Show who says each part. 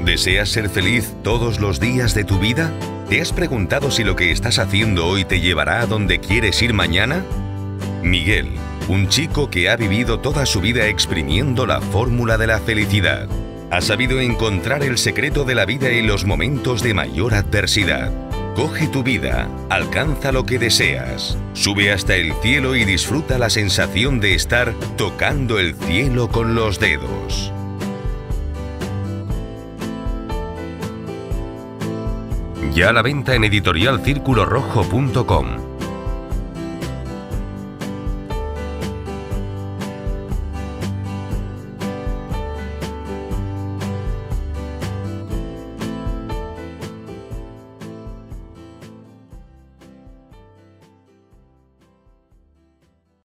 Speaker 1: ¿Deseas ser feliz todos los días de tu vida? ¿Te has preguntado si lo que estás haciendo hoy te llevará a donde quieres ir mañana? Miguel, un chico que ha vivido toda su vida exprimiendo la fórmula de la felicidad. Ha sabido encontrar el secreto de la vida en los momentos de mayor adversidad. Coge tu vida, alcanza lo que deseas, sube hasta el cielo y disfruta la sensación de estar tocando el cielo con los dedos. Ya a la venta en editorialcirculorrojo.com.